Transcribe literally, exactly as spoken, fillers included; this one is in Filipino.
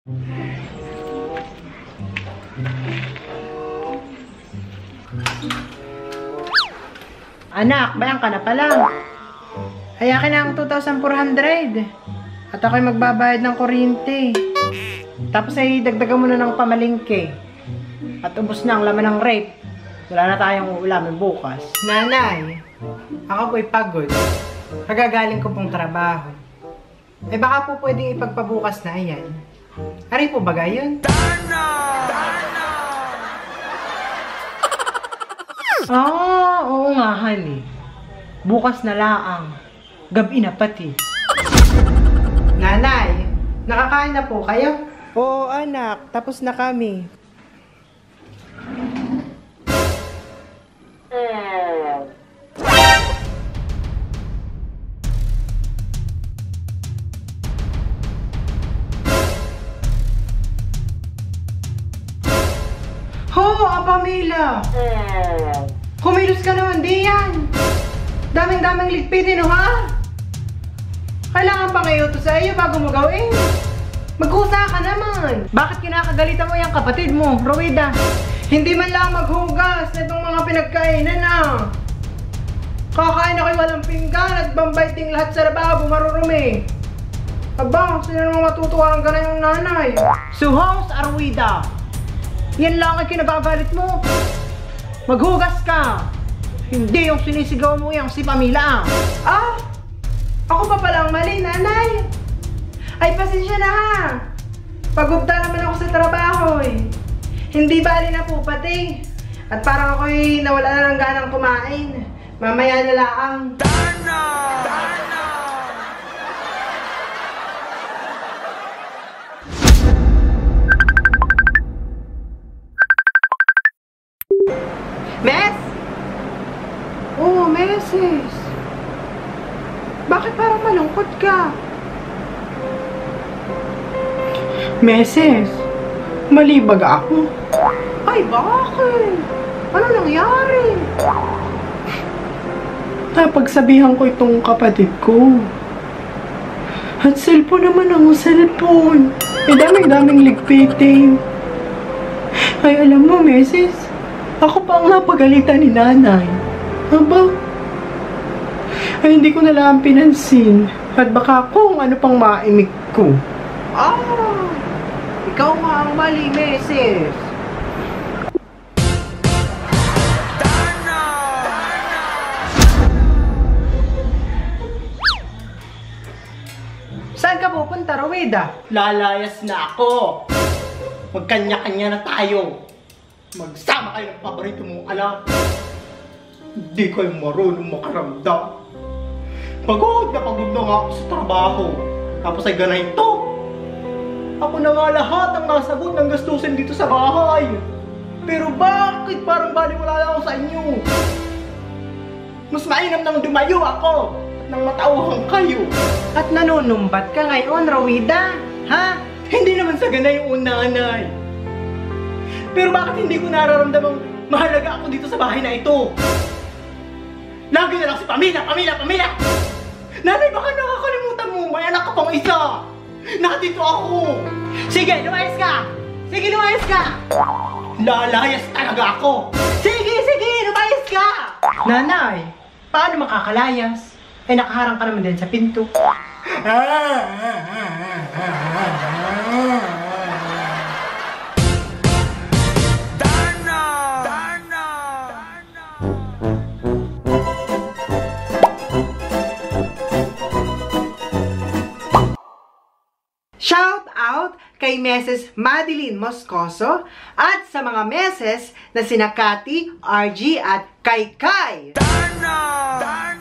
Anak, bayan ka na pala. Hayakin na ang two thousand four hundred. At ako'y magbabayad ng kuryente. Tapos ay dagdagan mo na ng pamalingke. At ubos na ang laman ng rape. Wala na tayong ulamin bukas. Nanay, ako po'y pagod. Kagagaling ko pong trabaho. Eh baka po pwedeng ipagpabukas na ayan. Ari po ba gayon? Dana! Dana! Ah, oo nga, honey. Bukas na laang. Gabi na pati. Nanay, nakakain na po kayo? Oo, anak. Tapos na kami. Ho, Pamela! Kumilos ka naman, di yan! Daming-daming ligpitin, no, ha? Kailangan pa ngayon to sa iyo bago mo gawin. Maghusa ka naman! Bakit kinakagalitan mo yung kapatid mo, Rowida? Hindi man lang maghugas na itong mga pinagkainan, na. Kakain na kayo walang pinggan at bambayting lahat sa lababo, marurumi. Aba, sino naman matutuwa ang ganang yung nanay? Suhos, Arwida! Yan lang ang kinagagalit mo. Maghugas ka. Hindi yung sinisigaw mo yung si Pamela. Ah! Ako pa palang mali, nanay. Ay, pasensya na ha. Pagubda naman ako sa trabaho eh. Hindi bali na po pati. At parang ako'y nawala na ng ganang kumain. Mamaya na lang. Dana! Dana! Mes? Oh, Meses. Bakit parang malungkot ka? Meses, mali baga ako? Ay, bakit? Ano nangyari? Napagsabihan ko itong kapatid ko. At cellphone naman ang cellphone. Eh, daming-daming ligpiting. Ay, alam mo, Meses, ako pa ang napagalitan ni nanay. Aba? Ay, hindi ko na lang pinansin. At baka kung ano pang maimik ko. Ah! Ikaw nga ang mali, Meses. Dana! Saan ka pupunta, Rowida? Lalayas na ako. Magkanya-kanya na tayo. Magsama kayo ng paborito mong anak. Hindi kayo marunong makaramdam. Pagod na pagod na nga ako sa trabaho. Tapos ay ganito. Ako na nga lahat ang nasagot ng gastusin dito sa bahay. Pero bakit parang baliwala lang ako sa inyo? Mas mainam nang dumayo ako at nang matauhang kayo. At nanunumbat ka ngayon, Rowida? Ha? Hindi naman sa ganay yung nanay. Pero bakit hindi ko nararamdamang mahalaga ako dito sa bahay na ito? Lagi na lang si Pamela, Pamela, Pamela! Nanay, baka nakakalimutan mo, may anak ka pang isa! Nakadito ako! Sige, lumayas ka! Sige, lumayas ka! Lalayas talaga ako! Sige, sige, lumayas ka! Nanay, paano makakalayas? Ay, nakaharang ka naman din sa pinto. Shout out kay Meses Madeline Moscoso at sa mga Meses na sina Cathy, R G at Kai Kai. Dana! Dana!